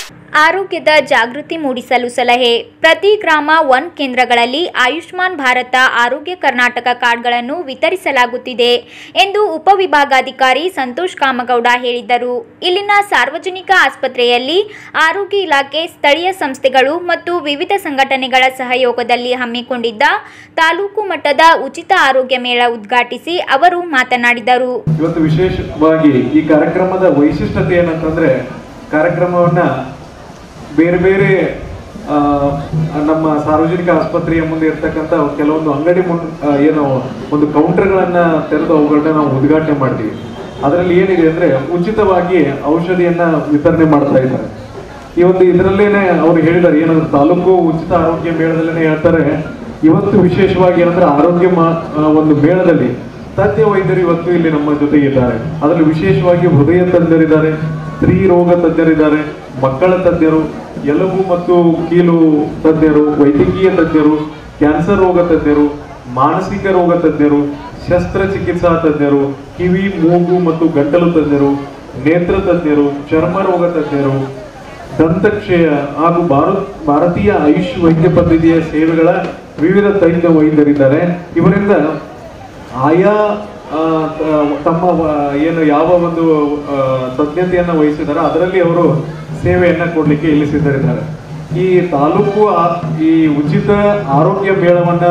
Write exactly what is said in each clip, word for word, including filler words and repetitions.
ಆರೋಗ್ಯದ ಜಾಗೃತಿ ಮೂಡಿಸಲು ಸಲಹೆ. ಪ್ರತಿ ಗ್ರಾಮ ಒನ್ ಕೇಂದ್ರಗಳಲ್ಲಿ ಆಯುಷ್ಮಾನ್ ಭಾರತ ಆರೋಗ್ಯ ಕರ್ನಾಟಕ ಕಾರ್ಡ್ಗಳನ್ನು ವಿತರಿಸಲಾಗುತ್ತಿದೆ ಎಂದು ಉಪವಿಭಾಗಾಧಿಕಾರಿ ಸಂತೋಷ್ ಕಾಮಗೌಡ ಹೇಳಿದರು. ಇಲ್ಲಿನ ಸಾರ್ವಜನಿಕ ಆಸ್ಪತ್ರೆಯಲ್ಲಿ ಆರೋಗ್ಯ ಇಲಾಖೆ, ಸ್ಥಳೀಯ ಸಂಸ್ಥೆಗಳು ಮತ್ತು ವಿವಿಧ ಸಂಘಟನೆಗಳ ಸಹಯೋಗದಲ್ಲಿ ಹಮ್ಮಿಕೊಂಡಿದ್ದ ತಾಲೂಕು ಮಟ್ಟದ ಉಚಿತ ಆರೋಗ್ಯ ಮೇಳ ಉದ್ಘಾಟಿಸಿ ಅವರು ಮಾತನಾಡಿದರು. ಇವತ್ತು ವಿಶೇಷವಾಗಿ ಈ ಕಾರ್ಯಕ್ರಮದ ವೈಶಿಷ್ಟ್ಯತೆ ಏನಂತಂದ್ರೆ, ಕಾರ್ಯಕ್ರಮವನ್ನ ಬೇರೆ ಬೇರೆ ನಮ್ಮ ಸಾರ್ವಜನಿಕ ಆಸ್ಪತ್ರೆಯ ಮುಂದೆ ಇರ್ತಕ್ಕಂಥ ಕೆಲವೊಂದು ಅಂಗಡಿ ಮುನ್ ಏನು ಒಂದು ಕೌಂಟರ್ಗಳನ್ನ ತೆರೆದು ಅವುಗಳನ್ನ ನಾವು ಉದ್ಘಾಟನೆ ಮಾಡ್ತೀವಿ. ಅದರಲ್ಲಿ ಏನಿದೆ ಅಂದ್ರೆ ಉಚಿತವಾಗಿ ಔಷಧಿಯನ್ನ ವಿತರಣೆ ಮಾಡ್ತಾ ಇದ್ದಾರೆ. ಈ ಒಂದು ಇದರಲ್ಲೇನೆ ಅವ್ರು ಹೇಳಿದ್ದಾರೆ, ಏನಂದ್ರೆ ತಾಲೂಕು ಉಚಿತ ಆರೋಗ್ಯ ಮೇಳದಲ್ಲೇನೆ ಹೇಳ್ತಾರೆ, ಇವತ್ತು ವಿಶೇಷವಾಗಿ ಏನಂದ್ರೆ ಆರೋಗ್ಯ ಒಂದು ಮೇಳದಲ್ಲಿ ತಜ್ಞ ವೈದ್ಯರು ಇವತ್ತು ಇಲ್ಲಿ ನಮ್ಮ ಜೊತೆಗೆ ಇದ್ದಾರೆ. ಅದರಲ್ಲಿ ವಿಶೇಷವಾಗಿ ಹೃದಯ ತಜ್ಞರಿದ್ದಾರೆ, ಸ್ತ್ರೀ ರೋಗ ತಜ್ಞರಿದ್ದಾರೆ, ಮಕ್ಕಳ ತಜ್ಞರು, ಎಲುಬು ಮತ್ತು ಕೀಲು ತಜ್ಞರು, ವೈದ್ಯಕೀಯ ತಜ್ಞರು, ಕ್ಯಾನ್ಸರ್ ರೋಗ ತಜ್ಞರು, ಮಾನಸಿಕ ರೋಗ ತಜ್ಞರು, ಶಸ್ತ್ರಚಿಕಿತ್ಸಾ ತಜ್ಞರು, ಕಿವಿ, ಮೂಗು ಮತ್ತು ಗಂಟಲು ತಜ್ಞರು, ನೇತ್ರ ತಜ್ಞರು, ಚರ್ಮ ರೋಗ ತಜ್ಞರು, ದಂತಕ್ಷಯ ಹಾಗೂ ಭಾರತ ಭಾರತೀಯ ಆಯುಷ್ ವೈದ್ಯ ಪದ್ಧತಿಯ ಸೇವೆಗಳ ವಿವಿಧ ತಜ್ಞ ವೈದ್ಯರಿದ್ದಾರೆ. ಇವರಿಂದ ಆಯಾ ತಮ್ಮ ಏನು ಯಾವ ಒಂದು ತಜ್ಞತೆಯನ್ನ ವಹಿಸಿದಾರೆ ಅದರಲ್ಲಿ ಅವರು ಸೇವೆಯನ್ನ ಕೊಡ್ಲಿಕ್ಕೆ ಇಲ್ಲಿ ಸಿದ್ಧರಿದ್ದಾರೆ. ಈ ತಾಲೂಕು ಈ ಉಚಿತ ಆರೋಗ್ಯ ಮೇಳವನ್ನ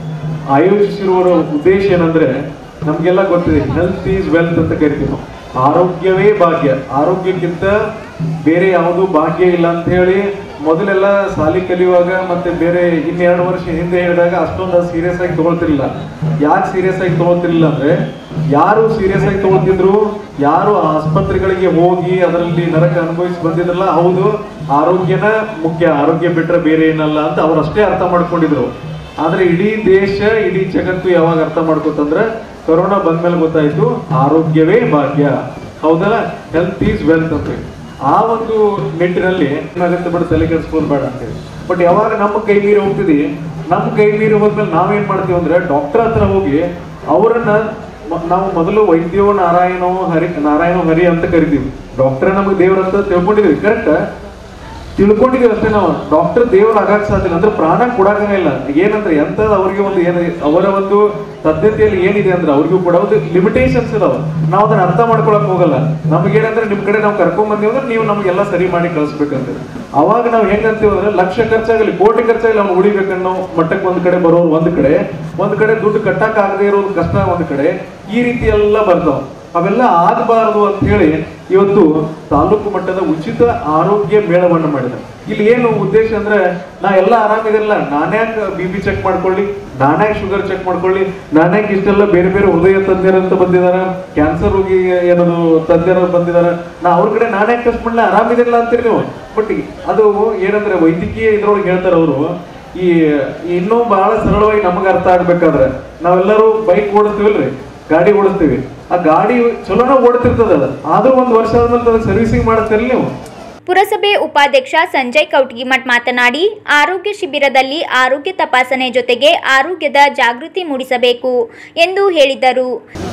ಆಯೋಜಿಸಿರುವ ಉದ್ದೇಶ ಏನಂದ್ರೆ, ನಮ್ಗೆಲ್ಲ ಗೊತ್ತಿದೆ, ಹೆಲ್ತ್ ಈಸ್ ವೆಲ್ತ್ ಅಂತ ಕರಿತೀವಿ ನಾವು. ಆರೋಗ್ಯವೇ ಭಾಗ್ಯ, ಆರೋಗ್ಯಕ್ಕಿಂತ ಬೇರೆ ಯಾವುದು ಭಾಗ್ಯ ಇಲ್ಲ ಅಂತ ಹೇಳಿ ಮೊದಲೆಲ್ಲ ಶಾಲಿ ಕಲಿಯುವಾಗ ಮತ್ತೆ ಬೇರೆ ಇನ್ನೆರಡು ವರ್ಷ ಹಿಂದೆ ಹೇಳಿದಾಗ ಅಷ್ಟೊಂದು ಸೀರಿಯಸ್ ಆಗಿ ತಗೊಳ್ತಿರ್ಲಿಲ್ಲ. ಯಾಕೆ ಸೀರಿಯಸ್ ಆಗಿ ತಗೊಳ್ತಿರ್ಲಿಲ್ಲ ಅಂದ್ರೆ, ಯಾರು ಸೀರಿಯಸ್ ಆಗಿ ತಗೊಳ್ತಿದ್ರು, ಯಾರು ಆಸ್ಪತ್ರೆಗಳಿಗೆ ಹೋಗಿ ಅದರಲ್ಲಿ ನರಕ ಅನುಭವಿಸಿ ಬಂದಿದ್ರಲ್ಲ, ಹೌದು ಆರೋಗ್ಯನ ಮುಖ್ಯ, ಆರೋಗ್ಯ ಬಿಟ್ರೆ ಬೇರೆ ಏನಲ್ಲ ಅಂತ ಅವ್ರು ಅಷ್ಟೇ ಅರ್ಥ ಮಾಡ್ಕೊಂಡಿದ್ರು. ಆದ್ರೆ ಇಡೀ ದೇಶ, ಇಡೀ ಜಗತ್ತು ಯಾವಾಗ ಅರ್ಥ ಮಾಡ್ಕೋತಂದ್ರೆ ಕೊರೋನಾ ಬಂದ್ಮೇಲೆ ಗೊತ್ತಾಯ್ತು ಆರೋಗ್ಯವೇ ಭಾಗ್ಯ, ಹೌದಲ್ಲ, ಹೆಲ್ತ್ ಈಸ್ ವೆಲ್ತ್ ಅಂತ. ಆ ಒಂದು ನಿಟ್ಟಿನಲ್ಲಿ ಏನಾಗುತ್ತೆ ಬಿಟ್ಟು ತಲೆ ಕೆಡಿಸ್ಕೊಂಡು ಬೇಡ ಅಂತೇಳಿ. ಬಟ್ ಯಾವಾಗ ನಮ್ಮ ಕೈ ಮೀರಿ ಹೋಗ್ತಿದಿ, ನಮ್ಮ ಕೈ ಮೀರಿ ಹೋದ್ಮೇಲೆ ನಾವೇನ್ ಮಾಡ್ತೀವಿ ಅಂದ್ರೆ ಡಾಕ್ಟರ್ ಹತ್ರ ಹೋಗಿ ಅವರನ್ನ ನಾವು ಮೊದಲು ವೈದ್ಯೋ ನಾರಾಯಣೋ ಹರಿ ನಾರಾಯಣೋ ಹರಿ ಅಂತ ಕರಿತೀವಿ. ಡಾಕ್ಟರ್ ನಮಗೆ ದೇವ್ರ ಅಂತ ತಿಳ್ಕೊಂಡಿದೀವಿ, ಕರೆಕ್ಟ್ ತಿಳ್ಕೊಂಡಿದೀವಿ ಅಷ್ಟೇ. ನಾವು ಡಾಕ್ಟರ್ ದೇವ್ರ ಆಗಾಕ್ ಸಾಧ್ಯ ಅಂದ್ರೆ ಪ್ರಾಣ ಕೊಡಾಕನೇ ಇಲ್ಲ. ಏನಂದ್ರೆ ಎಂತದ್ ಅವ್ರಿಗೆ ಒಂದು ಏನ ಅವರ ಒಂದು ಪದ್ಧತಿಯಲ್ಲಿ ಏನಿದೆ ಅಂದ್ರೆ ಅವ್ರಿಗೂ ಕೂಡ ಒಂದು ಲಿಮಿಟೇಷನ್ಸ್ ಇದಾವ. ನಾವು ಅದನ್ನ ಅರ್ಥ ಮಾಡ್ಕೊಳಕ್ ಹೋಗಲ್ಲ. ನಮ್ಗೇನಂದ್ರೆ ನಿಮ್ ಕಡೆ ನಾವು ಕರ್ಕೊಂಡ್ ಬಂದೀವಿ ಅಂದ್ರೆ ನೀವು ನಮಗೆಲ್ಲ ಸರಿ ಮಾಡಿ ಕಳಿಸ್ಬೇಕಂತ. ಅವಾಗ ನಾವು ಹೆಂಗಂತೀವಿ ಅಂದ್ರೆ ಲಕ್ಷ ಖರ್ಚಾಗಲಿ ಕೋಟಿ ಖರ್ಚಾಗಲಿ ಅವ್ನು ಉಳಿಬೇಕನ್ನೋ ಮಟ್ಟಕ್ಕೆ ಒಂದ್ ಕಡೆ ಬರೋರು ಒಂದ್ ಕಡೆ, ಒಂದ್ ಕಡೆ ದುಡ್ಡು ಕಟ್ಟಕ್ ಆಗದೆ ಇರೋದು ಕಷ್ಟ ಒಂದ್ ಕಡೆ, ಈ ರೀತಿ ಎಲ್ಲ ಬರ್ತಾವ. ಅವೆಲ್ಲ ಆಗಬಾರದು ಅಂತ ಹೇಳಿ ಇವತ್ತು ತಾಲೂಕು ಮಟ್ಟದ ಉಚಿತ ಆರೋಗ್ಯ ಮೇಳವನ್ನು ಮಾಡಿದ. ಇಲ್ಲಿ ಏನು ಉದ್ದೇಶ ಅಂದ್ರೆ, ನಾ ಎಲ್ಲ ಆರಾಮಿದಿರಲ್ಲ, ನಾನ್ಯಾಕ ಬಿ ಪಿ ಚೆಕ್ ಮಾಡ್ಕೊಳ್ಳಿ, ನಾನ್ಯಾಕ ಶುಗರ್ ಚೆಕ್ ಮಾಡ್ಕೊಳ್ಳಿ, ನಾನ್ಯಾಕ ಇಷ್ಟೆಲ್ಲ ಬೇರೆ ಬೇರೆ ಹೃದಯ ತಜ್ಞರಂತ ಬಂದಿದಾರ, ಕ್ಯಾನ್ಸರ್ ರೋಗಿ ಏನದು ತಜ್ಞರು ಬಂದಿದಾರ, ನಾ ಅವ್ರ ಕಡೆ ನಾನ್ಯಾಕ ಟೆಸ್ಟ್ ಮಾಡಲ್ಲ, ಆರಾಮಿದಿರಲ್ಲ ಅಂತೀರಿ ನೀವು. ಬಟ್ ಅದು ಏನಂದ್ರೆ ವೈದ್ಯಕೀಯ ಇದ್ರೊಳಗೆ ಹೇಳ್ತಾರ ಅವರು, ಈ ಇನ್ನೂ ಬಹಳ ಸರಳವಾಗಿ ನಮಗೆ ಅರ್ಥ ಆಗ್ಬೇಕಾದ್ರೆ, ನಾವೆಲ್ಲರೂ ಬೈಕ್ ಓಡಿಸ್ತೀವಲ್ರಿ, ಗಾಡಿ ಓಡಿಸ್ತೀವಿ, ಆ ಗಾಡಿ ಚಲೋನ ಓಡ್ತಿರ್ತದ, ಆದ್ರೂ ಒಂದು ವರ್ಷ ಆದ್ಮೇಲೆ ಸರ್ವಿಸಿಂಗ್ ಮಾಡುತ್ತೀರಿ ನೀವು. ಪುರಸಭೆ ಉಪಾಧ್ಯಕ್ಷ ಸಂಜಯ್ ಕೌಟಗಿಮಠ್ ಮಾತನಾಡಿ, ಆರೋಗ್ಯ ಶಿಬಿರದಲ್ಲಿ ಆರೋಗ್ಯ ತಪಾಸಣೆ ಜೊತೆಗೆ ಆರೋಗ್ಯದ ಜಾಗೃತಿ ಮೂಡಿಸಬೇಕು ಎಂದು ಹೇಳಿದರು.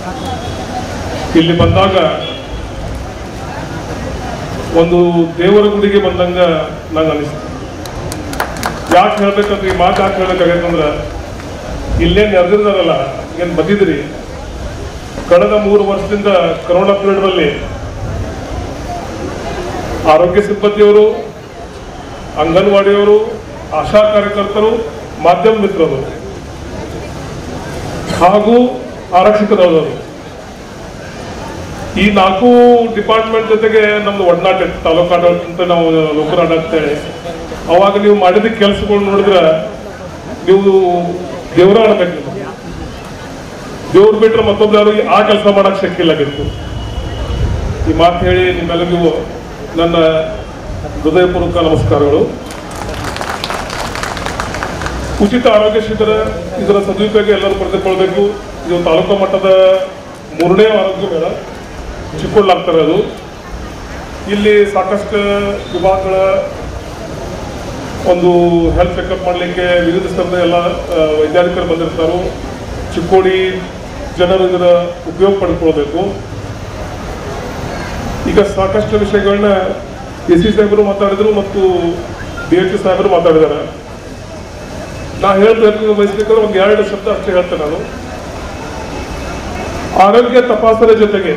ಇಲ್ಲಿ ಬಂದಾಗ ಒಂದು ದೇವರ ಗುಡಿಗೆ ಬಂದಂಗ ನಂಗೆ ಅನಿಸ್ತು. ಯಾಕೆ ಹೇಳ್ಬೇಕಂದ್ರೆ, ಈ ಮಾತು ಯಾಕೆ ಹೇಳ್ಬೇಕಾಗತ್ತಂದ್ರೆ, ಇಲ್ಲೇ ನೆರೆದಿದ್ದಾರಲ್ಲ, ಏನ್ ಬಂದಿದ್ರಿ ಕಳೆದ ಮೂರು ವರ್ಷದಿಂದ ಕೊರೋನಾ ಪೀರಿಯಡ್ನಲ್ಲಿ ಆರೋಗ್ಯ ಸಿಬ್ಬಂದಿಯವರು, ಅಂಗನವಾಡಿಯವರು, ಆಶಾ ಕಾರ್ಯಕರ್ತರು, ಮಾಧ್ಯಮ ಮಿತ್ರರು ಹಾಗೂ ಆರಕ್ಷಕರವರು, ಈ ನಾಲ್ಕು ಡಿಪಾರ್ಟ್ಮೆಂಟ್ ಜೊತೆಗೆ ನಮ್ದು ಒಡನಾಟ ಇತ್ತು. ತಾಲೂಕು ಆಡಳಿತ, ನಾವು ಲೋಕಲ್ ಆಡಳಿತ. ಅವಾಗ ನೀವು ಮಾಡಿದ ಕೆಲಸಗಳು ನೋಡಿದ್ರೆ ನೀವು ದೇವರ ಆಡ್ಬೇಕು. ದೇವ್ರು ಬಿಟ್ರೆ ಮತ್ತೊಬ್ರು ಯಾರು ಆ ಕೆಲಸ ಮಾಡಕ್ ಶಕ್ತಿಲ್ಲಾಗಿತ್ತು. ಈ ಮಾತು ಹೇಳಿ ನಿಮ್ಮೆಲ್ಲರಿಗೂ ನನ್ನ ಹೃದಯಪೂರ್ವಕ ನಮಸ್ಕಾರಗಳು. ಉಚಿತ ಆರೋಗ್ಯ ಶಿಬಿರ, ಇದರ ಸದುಪಯೋಗ ಎಲ್ಲರೂ ಪಡೆದುಕೊಳ್ಬೇಕು. ಇದು ತಾಲೂಕು ಮಟ್ಟದ ಮೂರನೇ ಆರೋಗ್ಯ ಮೇಳ ಚಿಕ್ಕೊಳ್ಳಾಗ್ತಾರೆ. ಅದು ಇಲ್ಲಿ ಸಾಕಷ್ಟು ವಿಭಾಗಗಳ ಒಂದು ಹೆಲ್ತ್ ಚೆಕಪ್ ಮಾಡಲಿಕ್ಕೆ ವಿವಿಧ ಸ್ತರದ ಎಲ್ಲ ವೈದ್ಯಾಧಿಕಾರಿ ಬಂದಿರ್ತಾರೋ. ಚಿಕ್ಕೋಡಿ ಜನರು ಇದರ ಉಪಯೋಗ ಪಡ್ಕೊಳ್ಬೇಕು. ಈಗ ಸಾಕಷ್ಟು ವಿಷಯಗಳನ್ನ ಎ ಸಿ ಸಾಹೇಬರು ಮಾತಾಡಿದ್ರು ಮತ್ತು ಬಿ ಎಚ್ ಸಾಹೇಬರು ಮಾತಾಡಿದ್ದಾರೆ. ನಾ ಹೇಳ್ಬೇಕು ಬಯಸ್ಬೇಕಾದ್ರೆ ಒಂದು ಎರಡು ಶಬ್ದ ಅಷ್ಟೇ ಹೇಳ್ತೇನೆ ನಾನು. ಆರೋಗ್ಯ ತಪಾಸಣೆ ಜೊತೆಗೆ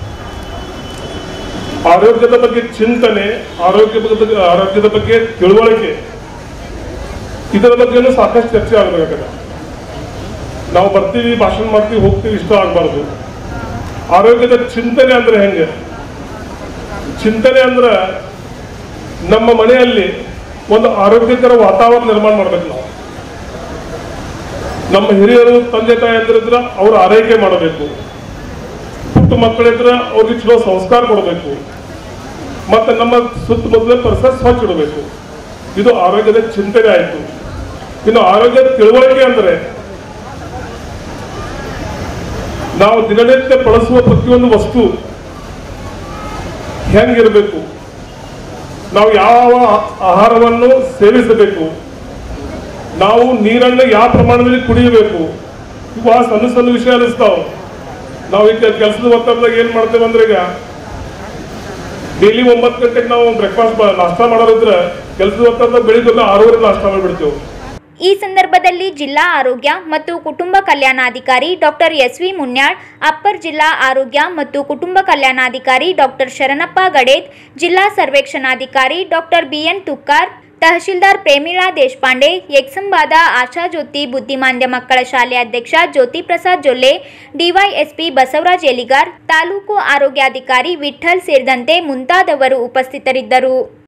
ಆರೋಗ್ಯದ ಬಗ್ಗೆ ಚಿಂತನೆ, ಆರೋಗ್ಯ ಬಗ್ಗೆ ಆರೋಗ್ಯದ ಬಗ್ಗೆ ತಿಳುವಳಿಕೆ, ಇದರ ಬಗ್ಗೆನೂ ಸಾಕಷ್ಟು ಚರ್ಚೆ ಆಗಬೇಕಾಗಿದೆ. ನಾವು ಬರ್ತೀವಿ, ಭಾಷಣ ಮಾಡ್ತೀವಿ, ಹೋಗ್ತೀವಿ, ಇಷ್ಟ ಆಗಬಾರ್ದು. ಆರೋಗ್ಯದ ಚಿಂತನೆ ಅಂದ್ರೆ ಹೆಂಗೆ? ಚಿಂತನೆ ಅಂದ್ರೆ ನಮ್ಮ ಮನೆಯಲ್ಲಿ ಒಂದು ಆರೋಗ್ಯಕರ ವಾತಾವರಣ ನಿರ್ಮಾಣ ಮಾಡ್ಬೇಕು. ನಾವು ನಮ್ಮ ಹಿರಿಯರು ತಂದೆ ತಾಯಿ ಅಂದ್ರಿದ್ರ ಅವ್ರ ಆರೈಕೆ ಮಾಡಬೇಕು, ಪುಟ್ಟ ಮಕ್ಕಳಿದ್ರ ಅವ್ರಿಗೆ ಚಲೋ ಸಂಸ್ಕಾರ ಕೊಡಬೇಕು, ಮತ್ತೆ ನಮ್ಮ ಸುತ್ತಮುತ್ತಲ ಪರಿಸರ ಸ್ವಚ್ಛ ಇಡಬೇಕು. ಇದು ಆರೋಗ್ಯದ ಚಿಂತನೆ ಆಯಿತು. ಇನ್ನು ಆರೋಗ್ಯದ ತಿಳುವಳಿಕೆ ಅಂದ್ರೆ ನಾವು ದಿನನಿತ್ಯ ಬಳಸುವ ಪ್ರತಿಯೊಂದು ವಸ್ತು ಹೆಂಗಿರಬೇಕು, ನಾವು ಯಾವ ಆಹಾರವನ್ನು ಸೇವಿಸಬೇಕು, ನಾವು ನೀರನ್ನು ಯಾವ ಪ್ರಮಾಣದಲ್ಲಿ ಕುಡಿಯಬೇಕು. ಇವು ಆ ಸಣ್ಣ ಸಣ್ಣ ವಿಷಯ ಅನಿಸ್ತಾವ. ನಾವು ಈಗ ಕೆಲಸದ ಒತ್ತಡದಾಗ ಏನ್ ಮಾಡ್ತೇವೆ ಅಂದ್ರೆ, ಈಗ ಡೈಲಿ ಒಂಬತ್ತು ಗಂಟೆಗೆ ನಾವು ಬ್ರೇಕ್ಫಾಸ್ಟ್ ನಾಷ್ಟ ಮಾಡೋರಿದ್ರೆ ಕೆಲಸದ ಒತ್ತಡದಾಗ ಬೆಳಿಗ್ಗೆ ಆರೂವರೆ ನಾಷ್ಟ ಮಾಡಿಬಿಡ್ತೇವೆ. ಈ ಸಂದರ್ಭದಲ್ಲಿ ಜಿಲ್ಲಾ ಆರೋಗ್ಯ ಮತ್ತು ಕುಟುಂಬ ಕಲ್ಯಾಣಾಧಿಕಾರಿ ಡಾಕ್ಟರ್ ಎಸ್ ವಿ ಮುನ್ಯಾಳ್, ಅಪ್ಪರ್ ಜಿಲ್ಲಾ ಆರೋಗ್ಯ ಮತ್ತು ಕುಟುಂಬ ಕಲ್ಯಾಣಾಧಿಕಾರಿ ಡಾಕ್ಟರ್ ಶರಣಪ್ಪ ಗಡೇದ್, ಜಿಲ್ಲಾ ಸರ್ವೇಕ್ಷಣಾಧಿಕಾರಿ doctor B N Tukkar, tahsildar Premila Deshpande, ಎಕ್ಸಂಬಾದ ಆಶಾಜ್ಯೋತಿ ಬುದ್ಧಿಮಾಂದ್ಯ ಮಕ್ಕಳ ಶಾಲೆ ಅಧ್ಯಕ್ಷ ಜ್ಯೋತಿ ಪ್ರಸಾದ್ ಜೊಲ್ಲೆ, ಡಿವೈಎಸ್ಪಿ ಬಸವರಾಜ್ ಎಲಿಗಾರ್, ತಾಲೂಕು ಆರೋಗ್ಯಾಧಿಕಾರಿ ವಿಠ್ಠಲ್ ಸೇರಿದಂತೆ ಮುಂತಾದವರು ಉಪಸ್ಥಿತರಿದ್ದರು.